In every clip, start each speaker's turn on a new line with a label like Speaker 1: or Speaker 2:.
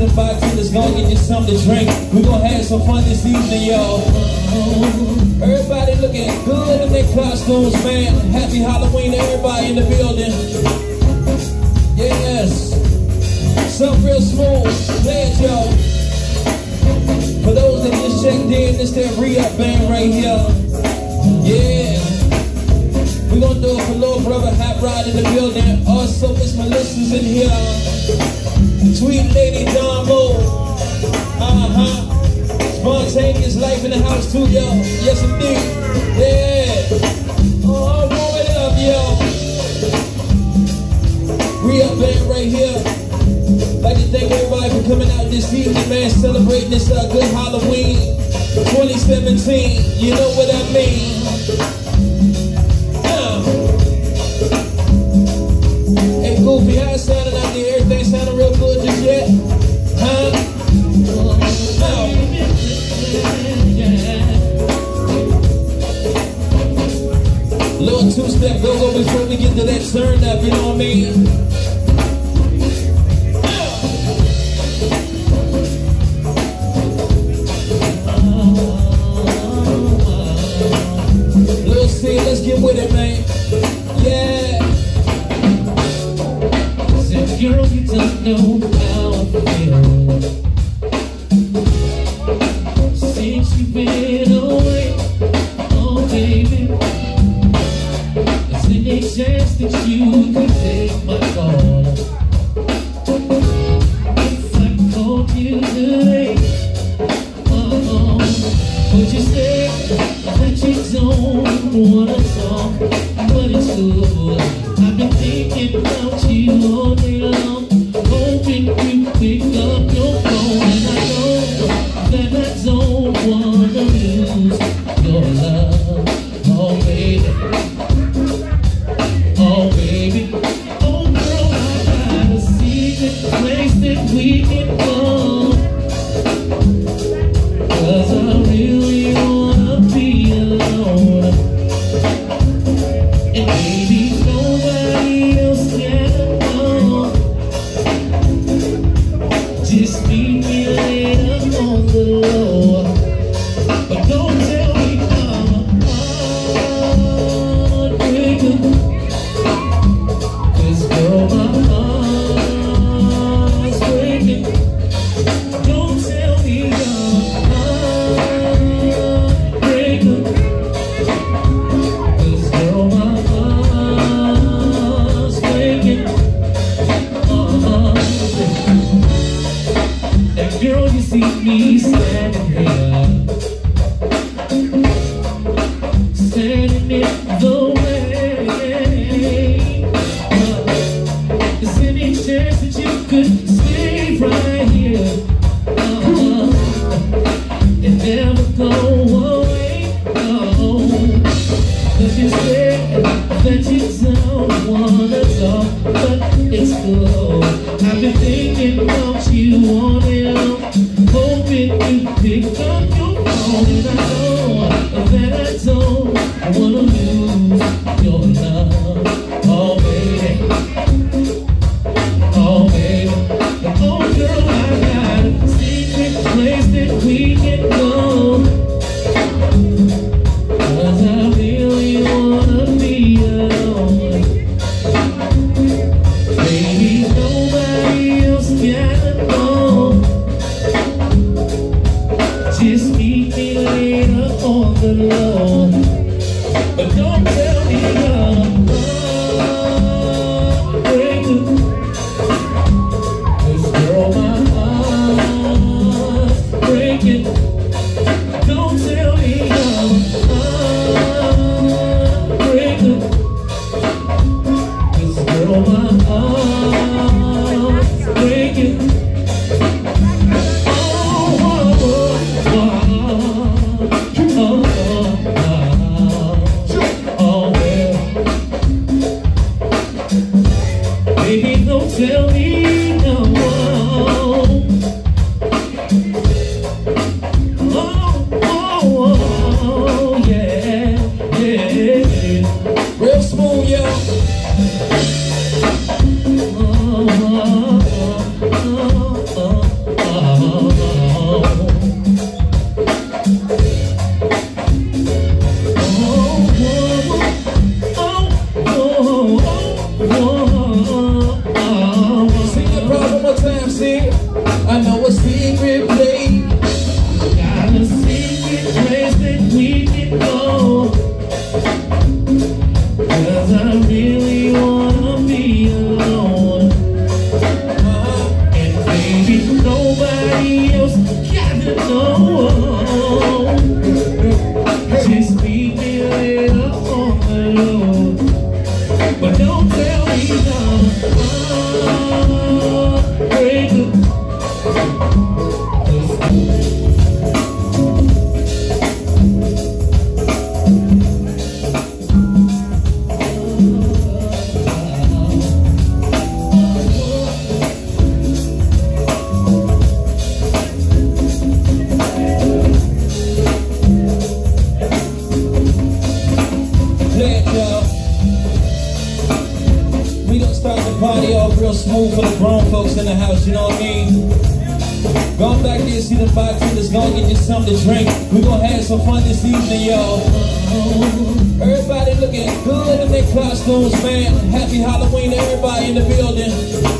Speaker 1: the bartender's gonna get you something to drink. We gonna have some fun this evening, y'all. Everybody looking good in their costumes, man. Happy Halloween to everybody in the building. Yes. Something real smooth. Play it, y'all. For those that just checked in, this that ReUp band right here. Yeah. We gonna do it for little brother Hot Rod in the building. Also, Miss Melissa's in here. Sweet Lady Don Mo. Spontaneous life in the house too, yo. Yes, indeed. Yeah. Oh, warm it up, yo. ReUp band right here. Like to thank everybody for coming out this evening, man. Celebrating this good Halloween 2017. You know what I mean. Hey, Goofy, how it sounding out there? Everything sounding real good just yet? Huh? Little two-step go-go before we get to that turn up, you know what I mean? Little C, let's get with it, man. Yeah. Said, girl, you don't know how I feel since you've been away. Oh, baby. Any chance that you could take my call? If I called you today, would you say that you don't wanna talk? But it's good. I've been thinking about you all day long, hoping you pick up your phone. And I know that I don't wanna lose your love. Oh, baby. Oh baby, oh girl, I got a secret place that we can go, 'cause I really wanna be alone. And baby, nobody else can know. Just meet me later on the low. But don't tell me I'm a heartbreaker. Girl, my heart's breaking. Don't tell me I'm a heartbreaker. 'Cause girl, my heart's breaking. And girl, you see me standing here, standing in the way. Chance that you could stay right here and never go away. Cause you said that you don't wanna talk, but it's cool. I've been thinking about you all day long, hoping you pick up your phone. And I know that I don't wanna lose nobody else gotta know. Just meet me later on the road, but don't tell me no. Break up.
Speaker 2: We gonna start the party off real smooth for the grown folks in the house, you know what I mean? Go back there, see the bartenders, gonna get you something to drink. We gonna have some fun this evening, y'all. Everybody looking good in their costumes, man. Happy Halloween to everybody in the building.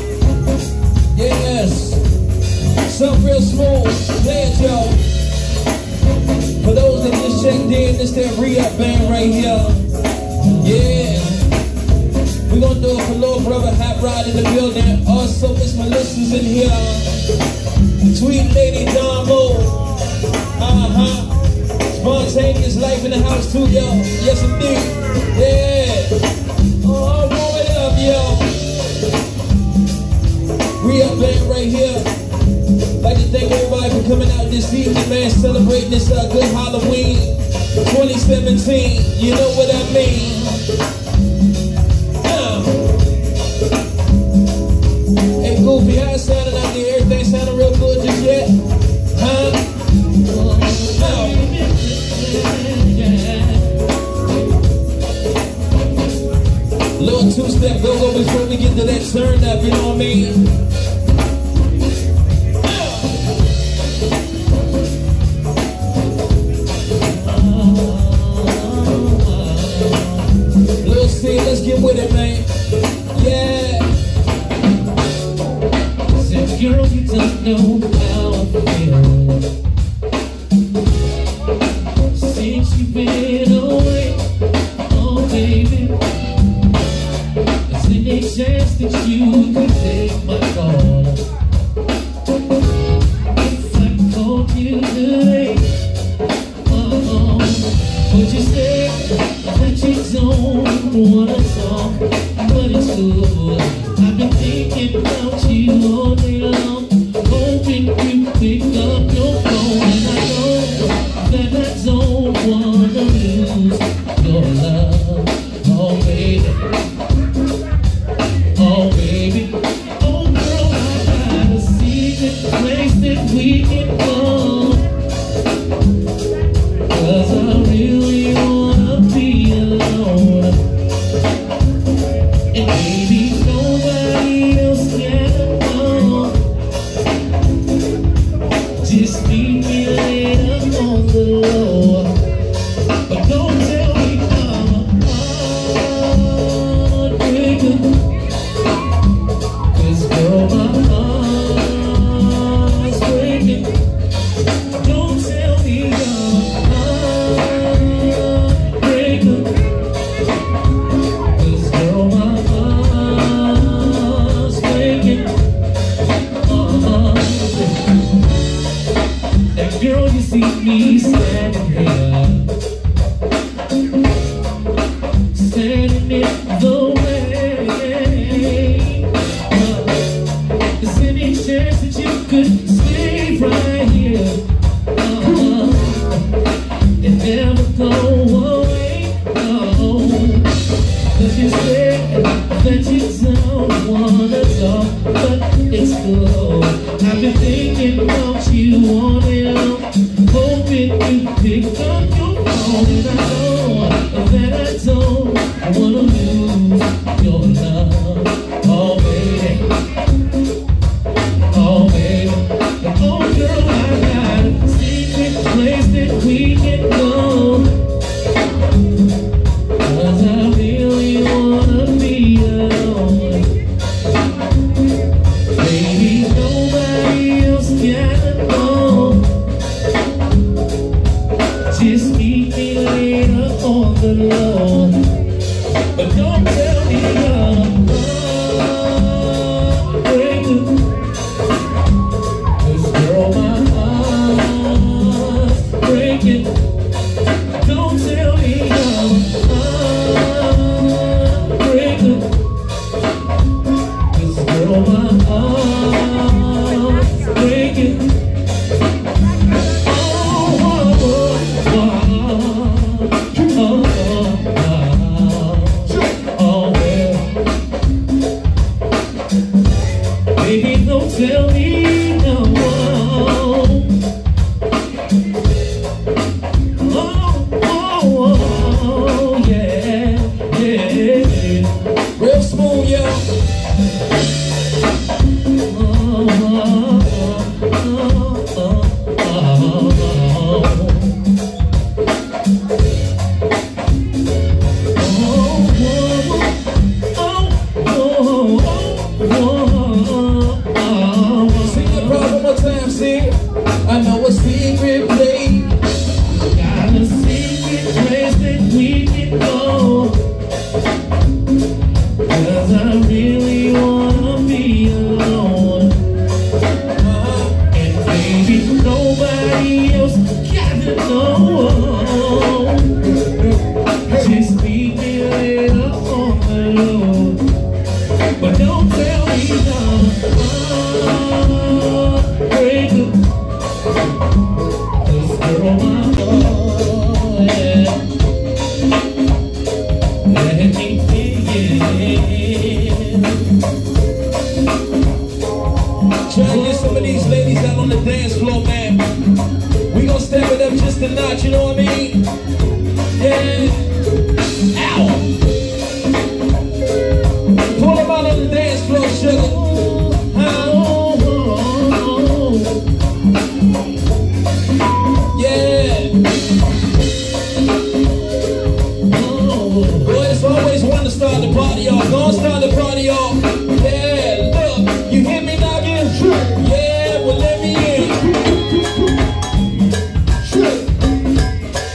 Speaker 2: Yes. Something real smooth. Play it, y'all. For those that just checked in, this that ReUp band right here. Yeah. We're gonna do it for little brother Hot Rod in the building. Also, Miss Melissa's in here. Sweet Lady Damo. Spontaneous life in the house too, yo. Yes, indeed. Yeah. Oh, warm it up, yo. ReUp band right here. Like to thank everybody for coming out this evening, man. Celebrating this good Halloween 2017. You know what I mean? Hey, Goofy, how it sounding out there? Everything sounding real good just yet? Huh? Little two-step go-go before we get to that turn up, you know what I mean? Little C, let's get with it, man. Yeah.
Speaker 1: Said, girl, you don't know how I feel since you've been away. Oh, baby, is there any chance that you could take my call? If I called you today, would you say that you don't wanna talk? But it's good. I've been thinking about you all day long, hoping you pick up your phone. And I know that I don't wanna lose your love. Oh baby, oh baby, oh girl, I got a secret place that we can go, 'cause I really wanna be alone. And baby, nobody else can know. Just meet me later on the low, but don't tell me I'm a heartbreaker, 'cause girl, my heart's breaking. Don't tell me I'm a heartbreaker, 'cause girl, my heart's breaking. And girl, you see me standing here, standing in the way. Is there any chance that you could stay right here and never go away? Oh, 'cause you said that you don't wanna talk, but it's cool. I've been thinking about you all day long, hoping you pick up your phone. And I know that I don't wanna lose your love. Oh baby, oh baby, oh girl, I got a secret place that we can go, 'cause I really wanna be alone. Baby, nobody else gotta know.
Speaker 2: I know a secret place.
Speaker 1: Got a secret place that we can go. 'Cause I really wanna be alone. And baby, nobody else got to know. Just leave me later on the low. But don't tell me no. Break up. 'Cause girl, my heart, yeah. Let me begin.
Speaker 2: Try to get some of these ladies out on the dance floor, man. We gonna step it up just a notch, you know what I mean? Yeah. Ow! Pull them out on the dance floor, sugar. Yeah. Boy, it's always one to start the party off. Don't start the party off. Yeah, look, you hear me knocking? Yeah, well let me in.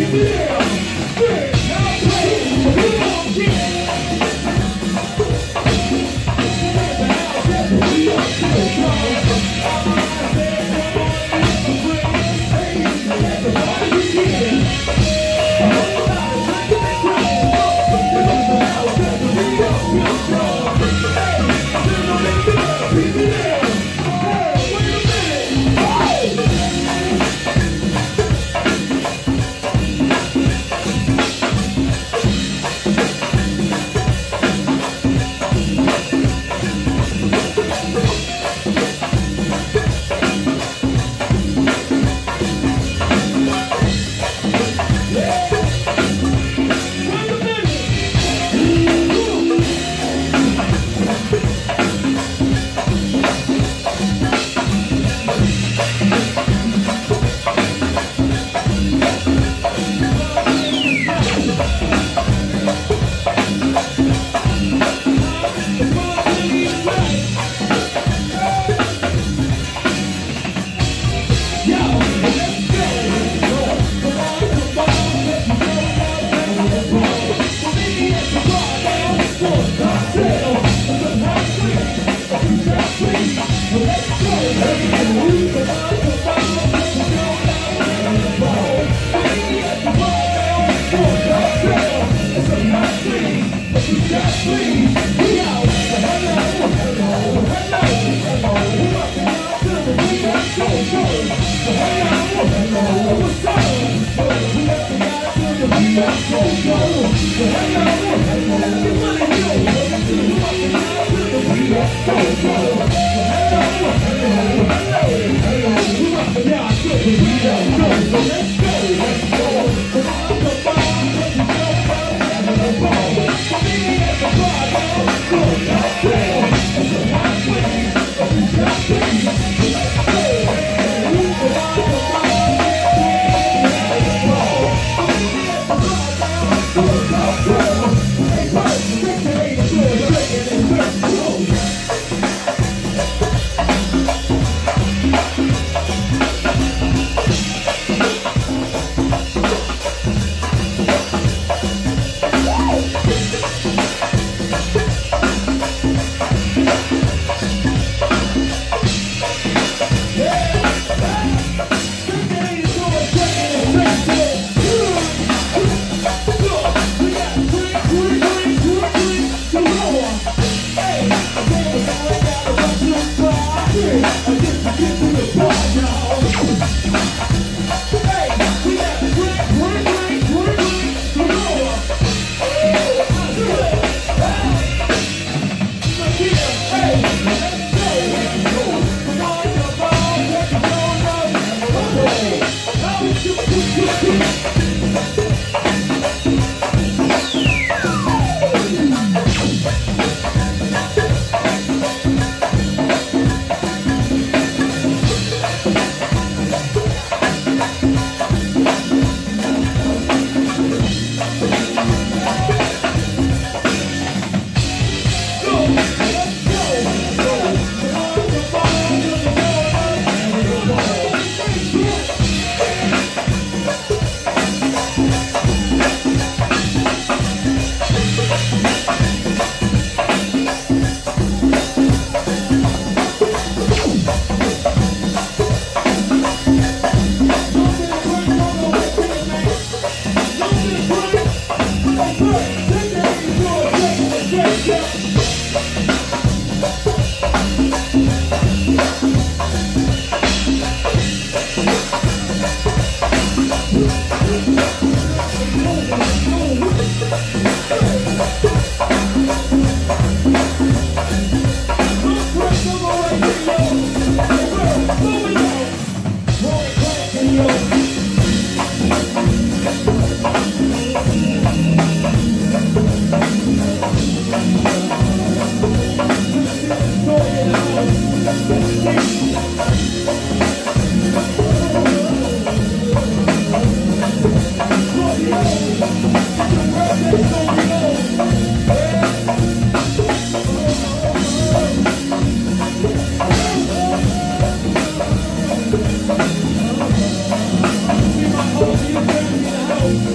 Speaker 1: See my whole team in the house.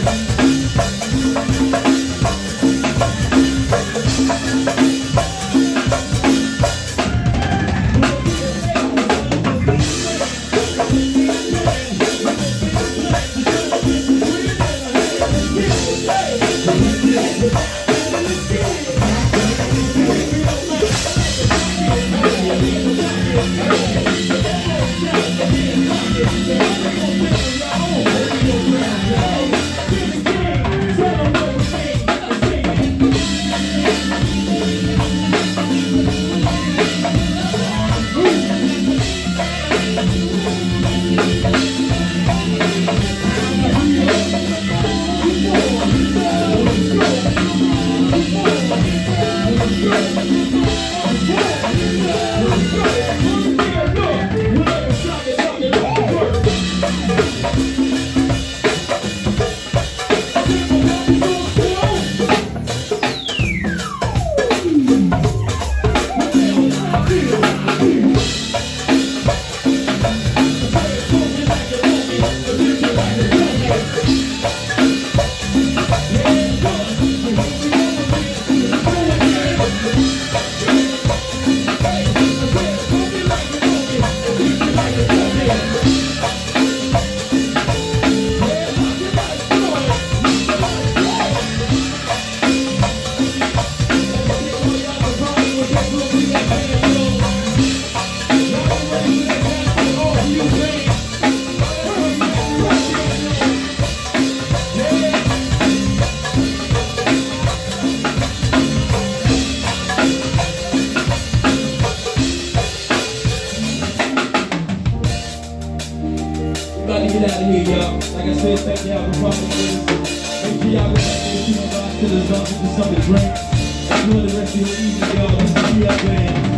Speaker 2: Get out of here, y'all. Like I said, thank y'all for fucking with us. Make sure y'all go back and keep us to the dump and something to drink. Enjoy the rest of your evening, y'all. This is ReUp Band.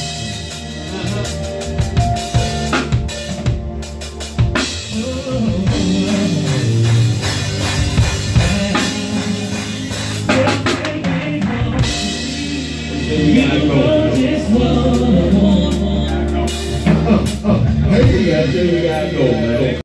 Speaker 3: There you gotta go, man.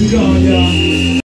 Speaker 1: gone, y'all.